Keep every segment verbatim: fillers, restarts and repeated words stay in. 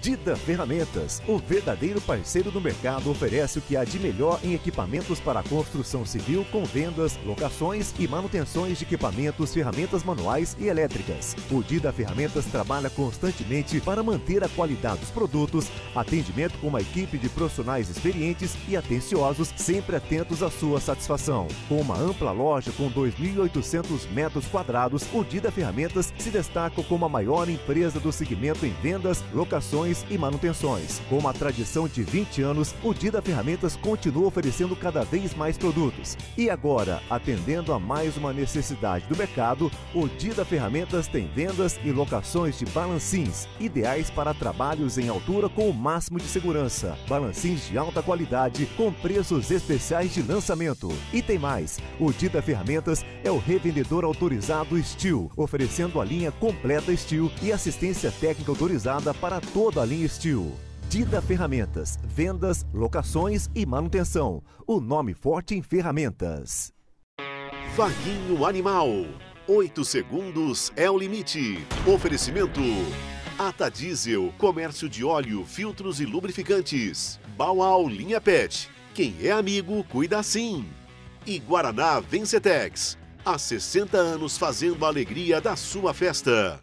Dida Ferramentas, o verdadeiro parceiro do mercado, oferece o que há de melhor em equipamentos para a construção civil com vendas, locações e manutenções de equipamentos, ferramentas manuais e elétricas. O Dida Ferramentas trabalha constantemente para manter a qualidade dos produtos, atendimento com uma equipe de profissionais experientes e atenciosos, sempre atentos à sua satisfação. Com uma ampla loja com dois mil e oitocentos metros quadrados, o Dida Ferramentas se destaca como a maior empresa do segmento em vendas, locações e manutenções. Com uma tradição de vinte anos, o Dida Ferramentas continua oferecendo cada vez mais produtos. E agora, atendendo a mais uma necessidade do mercado, o Dida Ferramentas tem vendas e locações de balancins, ideais para trabalhos em altura com o máximo de segurança. Balancins de alta qualidade com preços especiais de lançamento. E tem mais, o Dida Ferramentas é o revendedor autorizado Steel, oferecendo a linha completa Steel e assistência técnica autorizada para toda a linha Steel. Dida Ferramentas, vendas, locações e manutenção. O nome forte em ferramentas. Vaguinho Animal. Oito segundos é o limite. Oferecimento. Ata Diesel, comércio de óleo, filtros e lubrificantes. Bauau Linha Pet. Quem é amigo, cuida assim. E Guaraná Vencetex. Há sessenta anos fazendo a alegria da sua festa.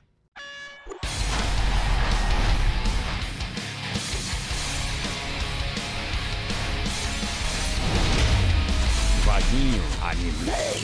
Vaguinho Animal.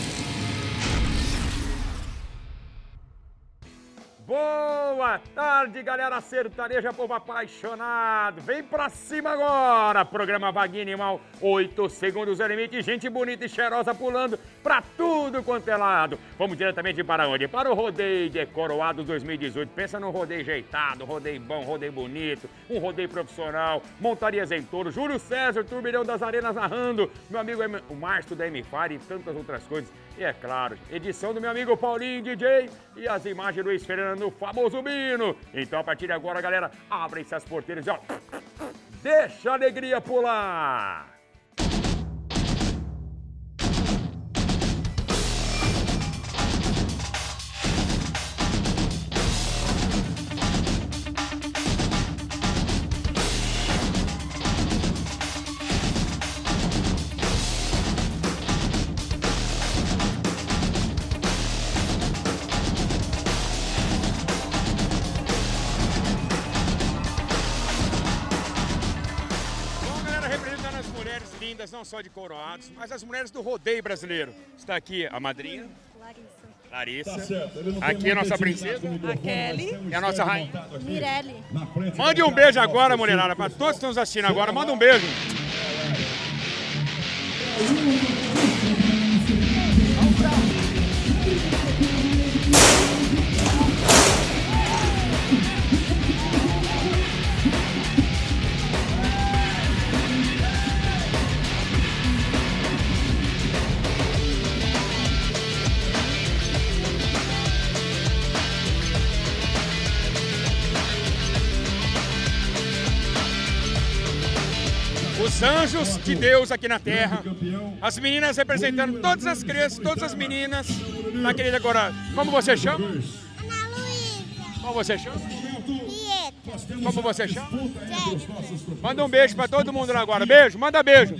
Boa tarde, galera sertaneja, povo apaixonado. Vem pra cima agora. Programa Vaguinho Animal, oito segundos é o limite. Gente bonita e cheirosa pulando pra tudo quanto é lado. Vamos diretamente para onde? Para o Rodeio de Coroados dois mil e dezoito. Pensa num rodeio ajeitado, rodeio bom, rodeio bonito, um rodeio profissional, montarias em touro, Júlio César, turbilhão das arenas narrando, meu amigo o Márcio da M-Fire e tantas outras coisas. E é claro, edição do meu amigo Paulinho D J e as imagens do Luiz Fernando, o famoso Bino. Então, a partir de agora, galera, abrem-se as porteiras e ó, deixa a alegria pular! Não só de Coroados, mas as mulheres do rodeio brasileiro. Está aqui a madrinha Larissa. Larissa. Tá, aqui a nossa princesa. A Kelly. E a nossa rainha Mirelle. Mande um beijo agora, mulherada, para todos que estão nos assistindo agora. Manda um beijo. Os anjos de Deus aqui na terra, as meninas representando todas as crianças, todas as meninas na querida Coroado. Como você chama? Ana Luísa. Como você chama? Pietro. Como você chama? Jéssica. Manda um beijo pra todo mundo lá agora. Beijo, manda beijo.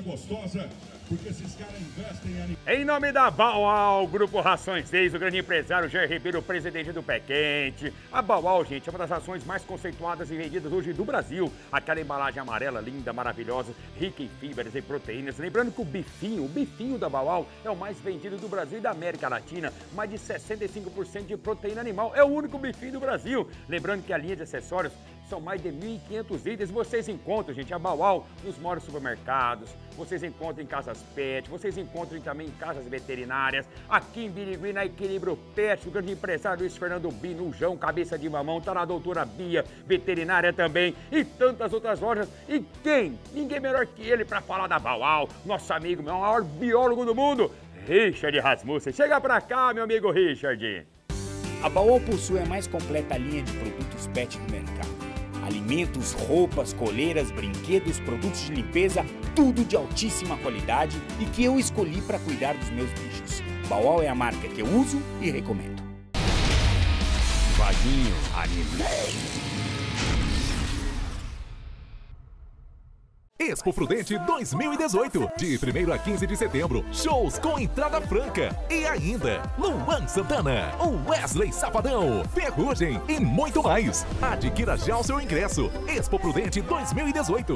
Em nome da Bauau, Grupo Rações seis, o grande empresário Jair Ribeiro, presidente do Pé Quente. A Bauau, gente, é uma das rações mais conceituadas e vendidas hoje do Brasil. Aquela embalagem amarela, linda, maravilhosa, rica em fibras e proteínas. Lembrando que o bifinho, o bifinho da Bauau é o mais vendido do Brasil e da América Latina. Mais de sessenta e cinco por cento de proteína animal. É o único bifinho do Brasil. Lembrando que a linha de acessórios são mais de mil e quinhentos itens. Vocês encontram, gente, a Bauau nos maiores supermercados. Vocês encontram em casas pet, vocês encontram também em casas veterinárias. Aqui em Birigui, na Equilíbrio Pet, o grande empresário Luiz Fernando Binujão, cabeça de mamão, tá na doutora Bia, veterinária também, e tantas outras lojas. E quem? Ninguém melhor que ele para falar da Bauau, nosso amigo, o maior biólogo do mundo, Richard Rasmussen. Chega pra cá, meu amigo Richard. A Bauau possui a mais completa linha de produtos pet do mercado. Alimentos, roupas, coleiras, brinquedos, produtos de limpeza, tudo de altíssima qualidade e que eu escolhi para cuidar dos meus bichos. Bauau é a marca que eu uso e recomendo. Vaguinho Animal. Expo Prudente dois mil e dezoito, de primeiro a quinze de setembro, shows com entrada franca. E ainda, Luan Santana, o Wesley Safadão, Ferrugem e muito mais. Adquira já o seu ingresso. Expo Prudente dois mil e dezoito.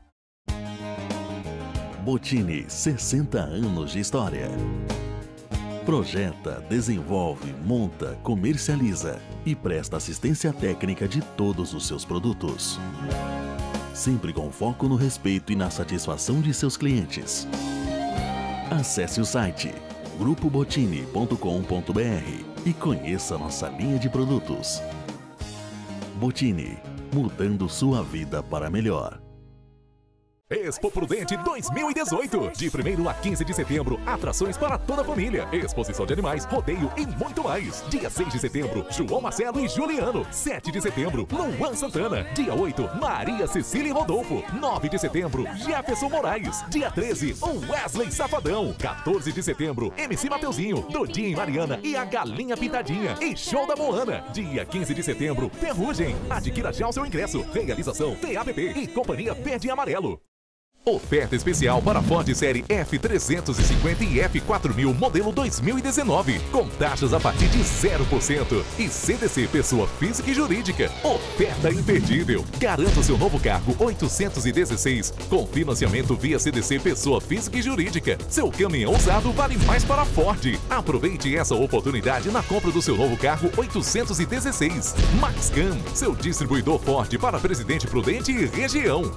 Bottini, sessenta anos de história. Projeta, desenvolve, monta, comercializa e presta assistência técnica de todos os seus produtos. Sempre com foco no respeito e na satisfação de seus clientes. Acesse o site grupo bottini ponto com ponto br e conheça nossa linha de produtos. Bottini, mudando sua vida para melhor. Expo Prudente dois mil e dezoito, de primeiro a quinze de setembro, atrações para toda a família, exposição de animais, rodeio e muito mais. Dia seis de setembro, João Marcelo e Juliano. sete de setembro, Luan Santana. Dia oito, Maria Cecília e Rodolfo. nove de setembro, Jefferson Moraes. Dia treze, o Wesley Safadão. quatorze de setembro, M C Mateuzinho, Dodinha e Mariana e a Galinha Pintadinha. E show da Moana. Dia quinze de setembro, Ferrugem. Adquira já o seu ingresso. Realização T A P P e Companhia Verde e Amarelo. Oferta especial para Ford Série F trezentos e cinquenta e F quatro mil modelo dois mil e dezenove, com taxas a partir de zero por cento e C D C pessoa física e jurídica. Oferta imperdível. Garanta o seu novo carro oitocentos e dezesseis com financiamento via C D C pessoa física e jurídica. Seu caminhão usado vale mais para a Ford. Aproveite essa oportunidade na compra do seu novo carro oitocentos e dezesseis. Maxcam, seu distribuidor Ford para Presidente Prudente e região.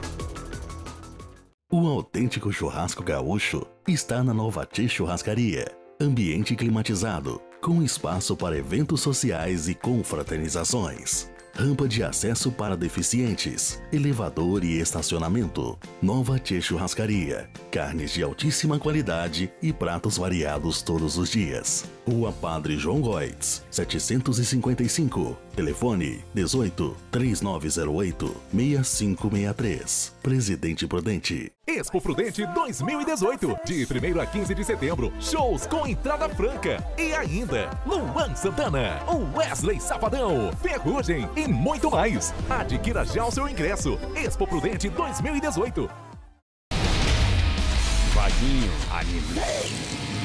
O autêntico churrasco gaúcho está na Nova Tchê Churrascaria. Ambiente climatizado, com espaço para eventos sociais e confraternizações. Rampa de acesso para deficientes, elevador e estacionamento. Nova Tchê Churrascaria. Carnes de altíssima qualidade e pratos variados todos os dias. Rua Padre João Goitz, setecentos e cinquenta e cinco. Telefone dezoito, três nove zero oito, seis cinco seis três. Presidente Prudente. Expo Prudente dois mil e dezoito, de primeiro a quinze de setembro, shows com entrada franca. E ainda, Luan Santana, o Wesley Safadão, Ferrugem e muito mais. Adquira já o seu ingresso. Expo Prudente dois mil e dezoito. Vaguinho, animei.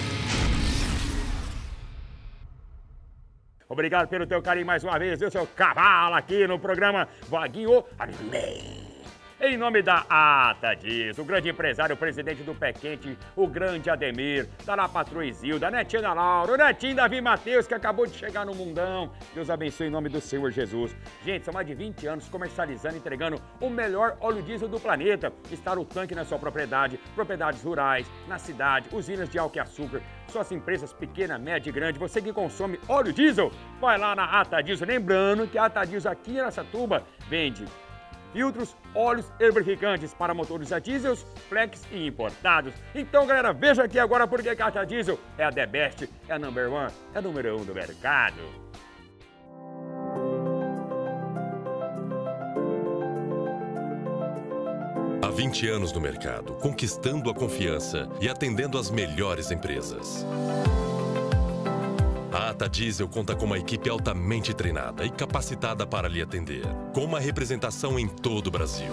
Obrigado pelo teu carinho mais uma vez, viu, seu cavalo, aqui no programa Vaguinho Animei. Em nome da Atadiz, o grande empresário, o presidente do Pé Quente, o grande Ademir, da La Patroa Isilda, netinha da Laura, o netinho Davi Matheus, que acabou de chegar no mundão. Deus abençoe em nome do Senhor Jesus. Gente, são mais de vinte anos comercializando e entregando o melhor óleo diesel do planeta. Está o tanque na sua propriedade, propriedades rurais, na cidade, usinas de álcool e açúcar, suas empresas pequena, média e grande. Você que consome óleo diesel, vai lá na Atadiz. Lembrando que a Atadiz aqui em Araçatuba vende filtros, óleos e lubrificantes para motores a diesel, flex e importados. Então, galera, veja aqui agora porque a Ata Diesel é a The Best, é a number one, é a número um do mercado. Há vinte anos no mercado, conquistando a confiança e atendendo as melhores empresas. A Ata Diesel conta com uma equipe altamente treinada e capacitada para lhe atender, com uma representação em todo o Brasil.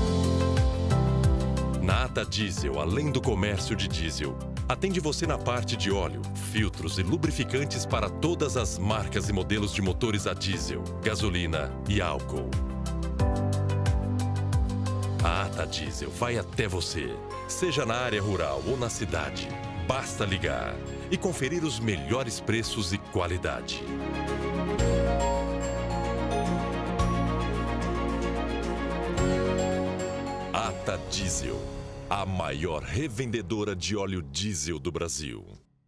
Na Ata Diesel, além do comércio de diesel, atende você na parte de óleo, filtros e lubrificantes para todas as marcas e modelos de motores a diesel, gasolina e álcool. A Ata Diesel vai até você, seja na área rural ou na cidade. Basta ligar e conferir os melhores preços e qualidade. Ata Diesel, a maior revendedora de óleo diesel do Brasil.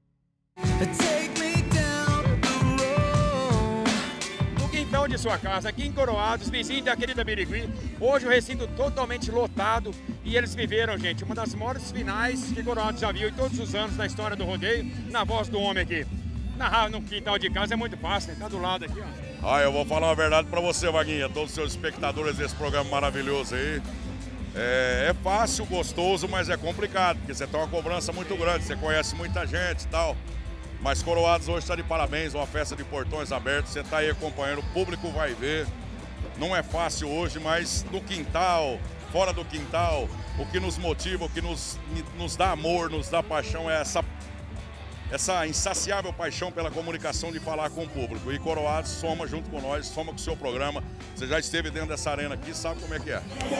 No quintal de sua casa, aqui em Coroados, vizinho da querida Birigui, hoje o recinto totalmente lotado e eles viveram, gente, uma das maiores finais que Coroados já viu em todos os anos da história do rodeio, na voz do homem aqui. Narrar no quintal de casa é muito fácil, né? Tá do lado aqui, ó. Ah, eu vou falar uma verdade pra você, Vaguinha, todos os seus espectadores desse programa maravilhoso aí. É, é fácil, gostoso, mas é complicado, porque você tem uma cobrança muito grande, você conhece muita gente e tal. Mas Coroados hoje está de parabéns, uma festa de portões abertos, você está aí acompanhando, o público vai ver. Não é fácil hoje, mas no quintal, fora do quintal, o que nos motiva, o que nos, nos dá amor, nos dá paixão é essa, essa insaciável paixão pela comunicação de falar com o público. E Coroados soma junto com nós, soma com o seu programa. Você já esteve dentro dessa arena aqui, sabe como é que é.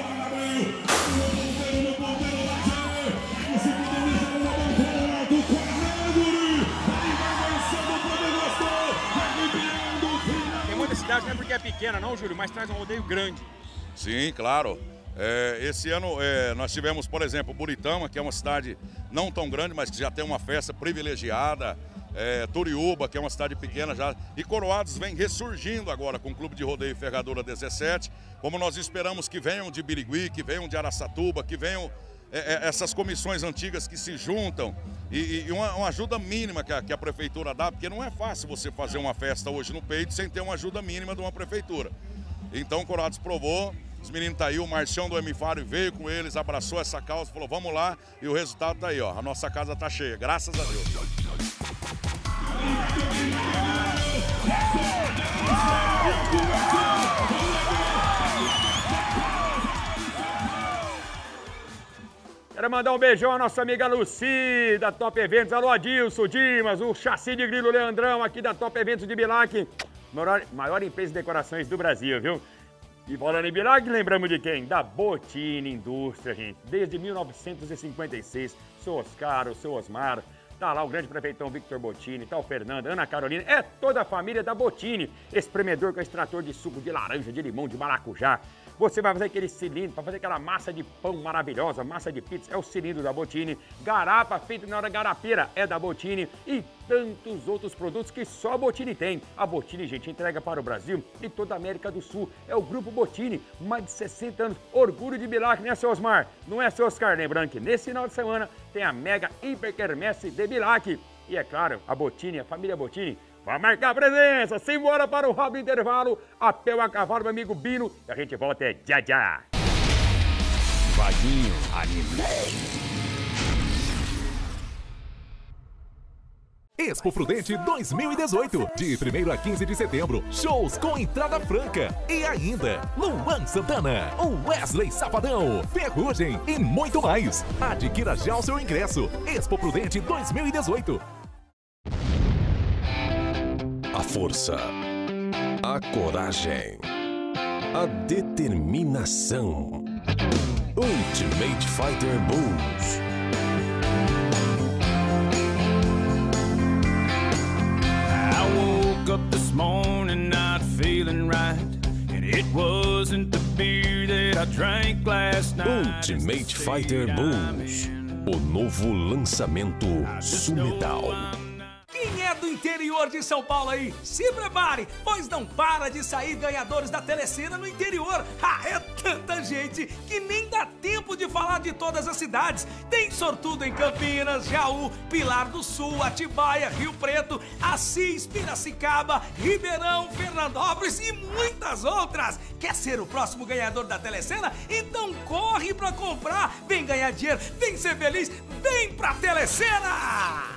Tem muita cidade, não é porque é pequena não, Júlio, mas traz um rodeio grande. Sim, claro. É, esse ano é, nós tivemos, por exemplo, Buritama, que é uma cidade não tão grande, mas que já tem uma festa privilegiada. É, Turiúba, que é uma cidade pequena já. E Coroados vem ressurgindo agora com o Clube de Rodeio Ferradura dezessete. Como nós esperamos que venham de Birigui, que venham de Araçatuba, que venham é, é, essas comissões antigas que se juntam. E, e uma, uma ajuda mínima que a, que a prefeitura dá, porque não é fácil você fazer uma festa hoje no peito sem ter uma ajuda mínima de uma prefeitura. Então Coroados provou. Os meninos tá aí, o Marcião do Emifário veio com eles, abraçou essa causa, falou, vamos lá, e o resultado tá aí, ó. A nossa casa tá cheia, graças a Deus. Quero mandar um beijão à nossa amiga Luci, da Top Eventos. Alô, Adilson, Dimas, o chassi de grilo Leandrão, aqui da Top Eventos de Bilac. Maior, maior empresa de decorações do Brasil, viu? E falando em Bilac, lembramos de quem? Da Bottini Indústria, gente. Desde mil novecentos e cinquenta e seis, seu Oscar, o seu Osmar, tá lá o grande prefeitão Victor Bottini, tá o Fernando, Ana Carolina, é toda a família da Bottini. Espremedor com extrator de suco de laranja, de limão, de maracujá. Você vai fazer aquele cilindro, para fazer aquela massa de pão maravilhosa, massa de pizza, é o cilindro da Bottini. Garapa, feito na hora garapeira, é da Bottini. E tantos outros produtos que só a Bottini tem. A Bottini, gente, entrega para o Brasil e toda a América do Sul. É o Grupo Bottini, mais de sessenta anos. Orgulho de Bilac, né, seu Osmar? Não é, seu Oscar? Lembrando que nesse final de semana tem a Mega Hiperquermesse de Bilac. E é claro, a Bottini, a família Bottini, vai marcar presença. Simbora para o rápido intervalo. A pé ou a cavalo, meu amigo Bino. E a gente volta é já já. Vaguinho Anime. Expo Prudente dois mil e dezoito, de primeiro a quinze de setembro, shows com entrada franca e ainda Luan Santana, o Wesley Safadão, Ferrugem e muito mais. Adquira já o seu ingresso. Expo Prudente dois mil e dezoito. A força, a coragem, a determinação. Ultimate Fighter Bulls. Up this morning not feeling right, and it wasn't the beer that I drank last night. Ultimate Fighter Bulls, o novo lançamento Sumedal. Quem é do interior de São Paulo aí, se prepare, pois não para de sair ganhadores da Telecena no interior. Ah, é tanta gente que nem dá tempo de falar de todas as cidades. Tem sortudo em Campinas, Jaú, Pilar do Sul, Atibaia, Rio Preto, Assis, Piracicaba, Ribeirão, Fernandópolis e muitas outras. Quer ser o próximo ganhador da Telecena? Então corre pra comprar. Vem ganhar dinheiro, vem ser feliz, vem pra Telecena!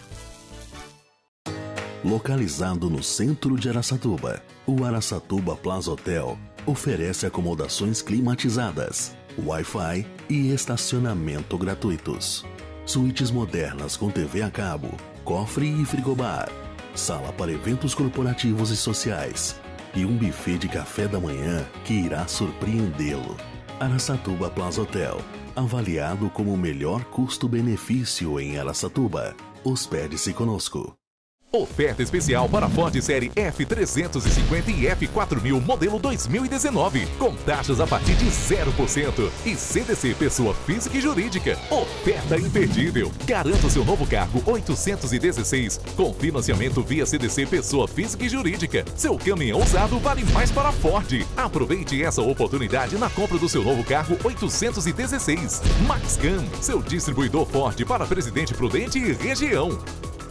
Localizado no centro de Araçatuba, o Araçatuba Plaza Hotel oferece acomodações climatizadas, Wi-Fi e estacionamento gratuitos. Suítes modernas com T V a cabo, cofre e frigobar, sala para eventos corporativos e sociais e um buffet de café da manhã que irá surpreendê-lo. Araçatuba Plaza Hotel, avaliado como o melhor custo-benefício em Araçatuba. Hospede-se conosco. Oferta especial para Ford Série F trezentos e cinquenta e F quatro mil modelo dois mil e dezenove, com taxas a partir de zero por cento e C D C pessoa física e jurídica. Oferta imperdível. Garanta o seu novo carro oitocentos e dezesseis com financiamento via C D C pessoa física e jurídica. Seu caminhão usado vale mais para a Ford. Aproveite essa oportunidade na compra do seu novo carro oitocentos e dezesseis. Maxcam, seu distribuidor Ford para Presidente Prudente e região.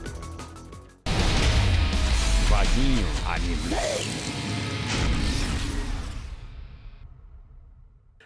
Vaguinho Anime.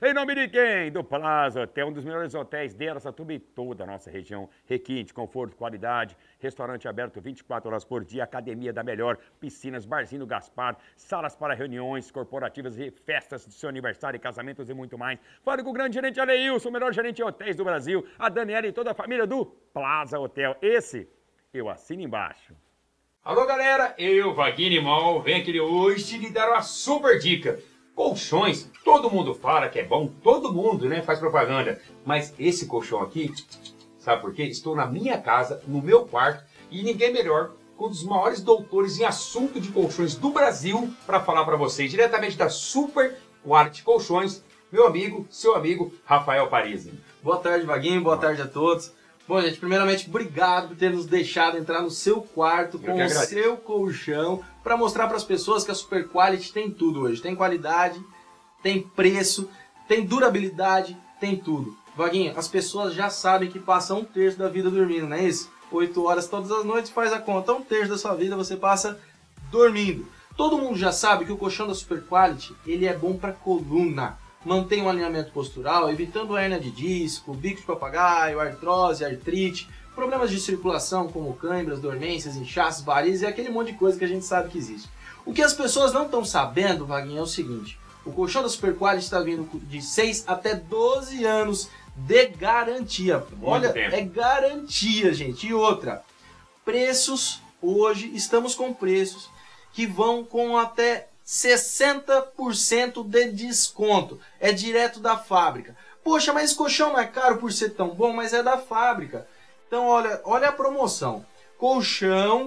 Em nome de quem? Do Plaza Hotel, um dos melhores hotéis dessa e toda a nossa região. Requinte, conforto, qualidade, restaurante aberto vinte e quatro horas por dia, academia da melhor, piscinas, barzinho Gaspar, salas para reuniões corporativas e festas de seu aniversário, casamentos e muito mais. Fale com o grande gerente Aleilson, o melhor gerente de hotéis do Brasil, a Daniela e toda a família do Plaza Hotel. Esse eu assino embaixo. Alô, galera, eu, Vaguinho Animal, venho aqui hoje lhe dar uma super dica. Colchões, todo mundo fala que é bom, todo mundo, né, faz propaganda. Mas esse colchão aqui, sabe por quê? Estou na minha casa, no meu quarto, e ninguém melhor que um dos maiores doutores em assunto de colchões do Brasil para falar para vocês, diretamente da Super Quality Colchões, meu amigo, seu amigo, Rafael Parisi. Boa tarde, Vaguinho, boa tarde a todos. Bom, gente, primeiramente, obrigado por ter nos deixado entrar no seu quarto com o seu colchão para mostrar para as pessoas que a Super Quality tem tudo hoje. Tem qualidade, tem preço, tem durabilidade, tem tudo. Vaguinho, as pessoas já sabem que passam um terço da vida dormindo, não é isso? Oito horas todas as noites, faz a conta. Um terço da sua vida você passa dormindo. Todo mundo já sabe que o colchão da Super Quality, ele é bom para coluna. Mantém um alinhamento postural, evitando hérnia de disco, bico de papagaio, artrose, artrite, problemas de circulação como câimbras, dormências, inchaços, varizes e aquele monte de coisa que a gente sabe que existe. O que as pessoas não estão sabendo, Vaguinho, é o seguinte: o colchão da Super Quality está vindo de seis até doze anos de garantia. Olha, é garantia, gente. E outra, preços, hoje estamos com preços que vão com até sessenta por cento de desconto. É direto da fábrica. Poxa, mas esse colchão não é caro por ser tão bom, mas é da fábrica. Então olha, olha a promoção. Colchão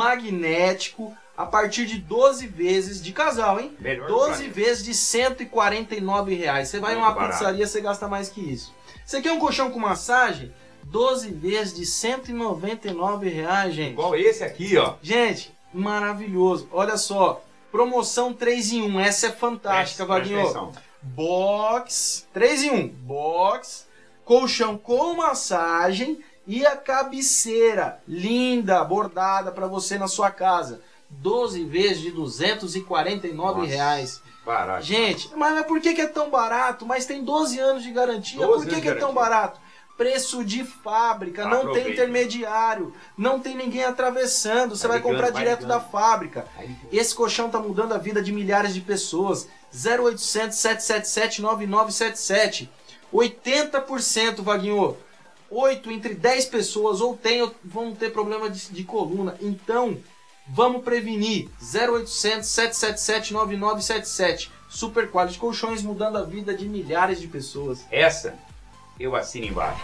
magnético a partir de doze vezes de casal, hein? Melhor doze vezes de cento e quarenta e nove reais. Você vai em uma pizzaria, você gasta mais que isso. Você quer um colchão com massagem? doze vezes de cento e noventa e nove reais, gente. Igual esse aqui, ó. Gente, maravilhoso. Olha só. Promoção três em um, essa é fantástica, Vaguinho. Box, três em um, box, colchão com massagem e a cabeceira linda, bordada para você na sua casa. doze vezes de duzentos e quarenta e nove reais. Barato. Gente, mas, mas por que, que é tão barato? Mas tem doze anos de garantia, por que, que é tão barato? Preço de fábrica, não Aproveita. tem intermediário, não tem ninguém atravessando, você vai, vai comprar vai direto ligando. da fábrica. Esse colchão tá mudando a vida de milhares de pessoas. zero oitocentos, sete sete sete, nove nove sete sete. oitenta por cento, Vaguinho. oito entre dez pessoas ou tem ou vão ter problema de, de coluna. Então, vamos prevenir. zero oitocentos, sete sete sete, nove nove sete sete. Super Quality Colchões, mudando a vida de milhares de pessoas. Essa eu assino embaixo.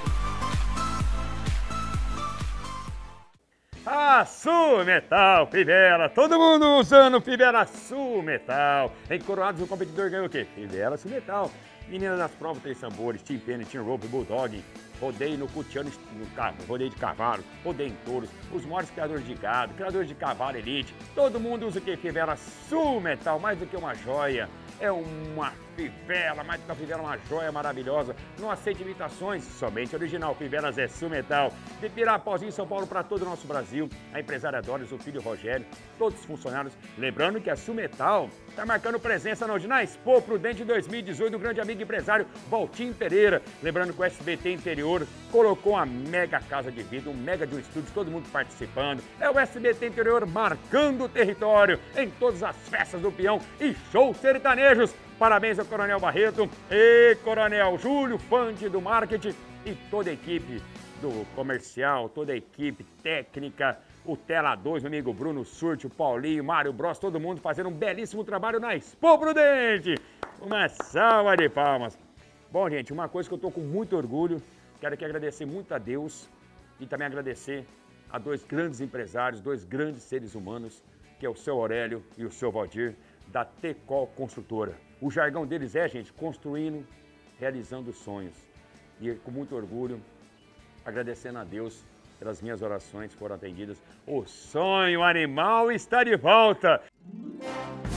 A Sul Metal, Fivela, todo mundo usando Fivela Sul Metal. Em Coroados o competidor ganhou o quê? Fivela Sul Metal. Menina das provas, três tambores, Team Penny, Team Rope, Bulldog. Rodeio no cutiano, no rodeio de cavalo, rodeio em touros, os maiores criadores de gado, criadores de cavalo elite. Todo mundo usa o quê? Fivela Sul Metal, mais do que uma joia. É uma fivela, mais do que uma fivela, uma joia maravilhosa. Não aceita imitações, somente original. Fivelas é Sul Metal. De Pirapozinho, São Paulo, para todo o nosso Brasil. A empresária Doris, o filho Rogério, todos os funcionários. Lembrando que a Sul Metal está marcando presença hoje na Expo Prudente dois mil e dezoito, do grande amigo empresário Valtinho Pereira. Lembrando que o S B T Interior colocou uma mega casa de vida, um mega de um estúdio, todo mundo participando. É o S B T Interior marcando o território em todas as festas do peão e shows sertanejos. Parabéns ao Coronel Barreto e Coronel Júlio, Fante do marketing e toda a equipe do comercial, toda a equipe técnica, o Tela dois, meu amigo Bruno Surte, o Paulinho, Mário Bros, todo mundo fazendo um belíssimo trabalho na Expo Prudente. Uma salva de palmas. Bom, gente, uma coisa que eu tô com muito orgulho, quero aqui agradecer muito a Deus e também agradecer a dois grandes empresários, dois grandes seres humanos, que é o seu Aurélio e o seu Valdir, da Tecol Construtora. O jargão deles é, gente, construindo, realizando sonhos. E com muito orgulho, agradecendo a Deus pelas minhas orações foram atendidas. O sonho animal está de volta! O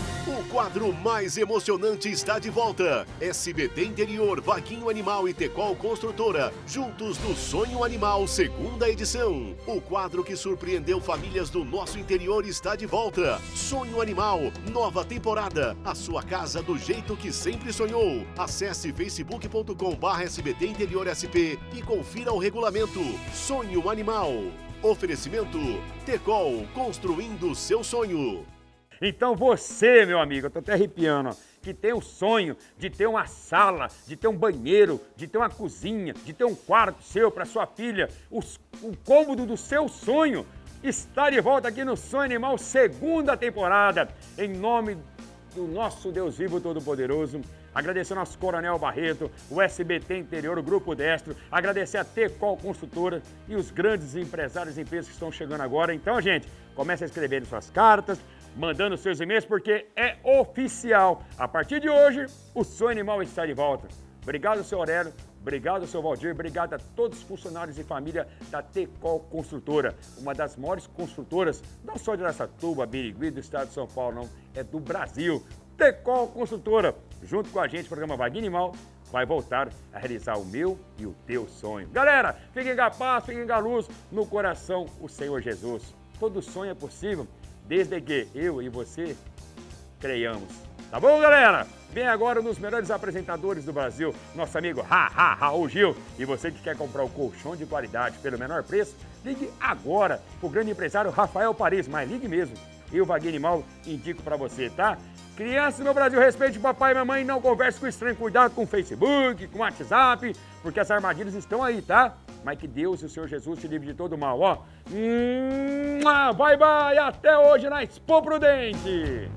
quadro mais emocionante está de volta. S B T Interior, Vaguinho Animal e Tecol Construtora, juntos no Sonho Animal, segunda edição. O quadro que surpreendeu famílias do nosso interior está de volta. Sonho Animal, nova temporada. A sua casa do jeito que sempre sonhou. Acesse facebook ponto com barra S B T Interior S P e confira o regulamento. Sonho Animal. Oferecimento Tecol, construindo seu sonho. Então você, meu amigo, eu tô até arrepiando, ó, que tem o sonho de ter uma sala, de ter um banheiro, de ter uma cozinha, de ter um quarto seu para sua filha, os, o cômodo do seu sonho, está de volta aqui no Sonho Animal, segunda temporada, em nome do nosso Deus vivo todo-poderoso. Agradecer ao nosso Coronel Barreto, o S B T Interior, o Grupo Destro, agradecer a Tecol Construtora e os grandes empresários e empresas que estão chegando agora. Então, gente, comece a escrever suas cartas, mandando seus e-mails, porque é oficial. A partir de hoje, o Sonho Animal está de volta. Obrigado, seu Aurélio. Obrigado, seu Valdir. Obrigado a todos os funcionários e família da Tecol Construtora, uma das maiores construtoras, não só de Araçatuba, Birigui, do estado de São Paulo, não, é do Brasil. Tecol Construtora, junto com a gente, o programa Vaguinho Animal vai voltar a realizar o meu e o teu sonho. Galera, fiquem com a paz, fiquem com a luz no coração, o Senhor Jesus. Todo sonho é possível, desde que eu e você creiamos. Tá bom, galera? Vem agora um dos melhores apresentadores do Brasil, nosso amigo Ha Ha Raul Gil. E você que quer comprar o colchão de qualidade pelo menor preço, ligue agora pro grande empresário Rafael Paris, mas ligue mesmo. Eu, Vaguinho Animal, indico pra você, tá? Crianças do meu Brasil, respeite papai e mamãe, não converse com estranho, cuidado com o Facebook, com o WhatsApp, porque as armadilhas estão aí, tá? Mas que Deus e o Senhor Jesus te livre de todo mal, ó. Hum, bye, bye, até hoje na Expo Prudente.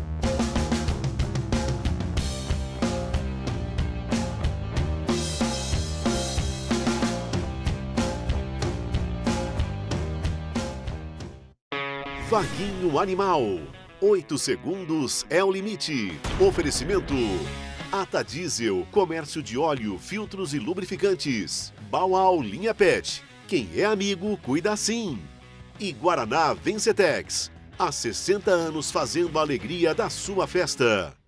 Vaguinho Animal. Oito segundos é o limite. Oferecimento Ata Diesel, comércio de óleo, filtros e lubrificantes. Bauau Linha Pet. Quem é amigo, cuida assim. E Guaraná Vencetex. Há sessenta anos fazendo a alegria da sua festa.